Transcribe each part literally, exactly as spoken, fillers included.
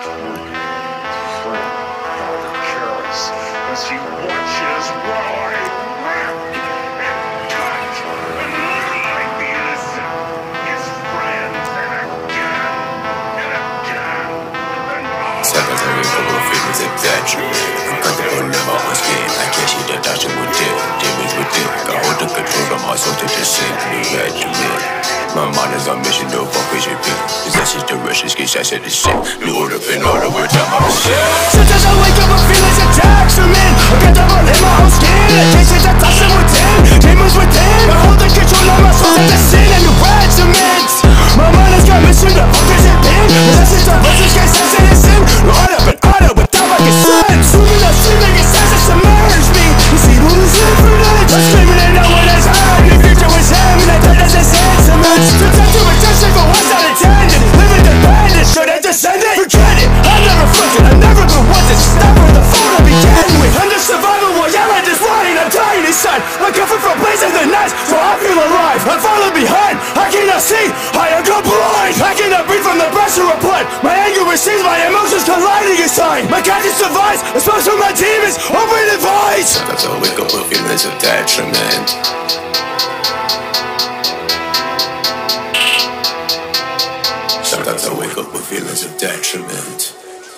As he watches while I rip and cut and abuse his friends and again and again and on. Sometimes I remember feelings of detriment. Uncomfortable in my own skin. I can't see the doctor within, demons within. Got hold of control of my soul to descend. New regiment. My mind is on mission, no fuck with your pin. Possessions, the rushes, get shots at the shit. New order, pin order, we're time I'm shit. Sometimes I wake up with feelings of detriment. Uncomfortable in my own skin. I can't see the doctor within, demons within. Got hold of control of my soul to descend. A new regiment. My mind has got mission, the fuck is it been? Possessions, the rushes, get shots at the sin. No order, but order without fucking sense. Swimming up, swimming, it says it submerged me. You see, all this infinite. I'm screaming and no one has heard. The future was him, and I thought that's a sentiment. Sometimes you adjusted for what's not intended. Living dependent, should have descended. Forget it, I never fronted, I've never been wanted. It's never the fault I began with. I'm the survivor while yelling this line. I'm dying inside, I'm coming from places the nights, so I feel alive. I'm falling behind, I cannot see, I am gone blind. I cannot breathe from the pressure of blood. My anger receives, my emotions colliding inside. My conscience survives, exposed from my demons, open advice. Sometimes I wake up with feelings of detriment. Sometimes I wake up with feelings of detriment.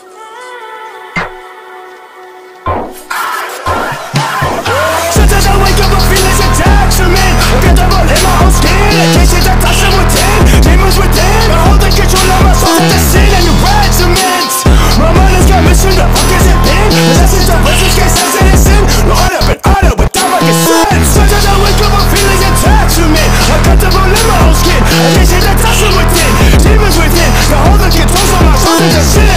Sometimes I wake up with feelings of detriment. Uncomfortable in my own skin. I can't see the doctor within, demons within. Got hold of control of my soul to descend. A new regiment. My mind has got mission, the fuck has it been? Possessions, the rushes, get sense and it's sin. No order, but order without fucking sense. Sometimes I wake up with feelings of detriment. Uncomfortable in my own skin. I can't see the doctor within, demons within. Got hold of control of my soul to descend.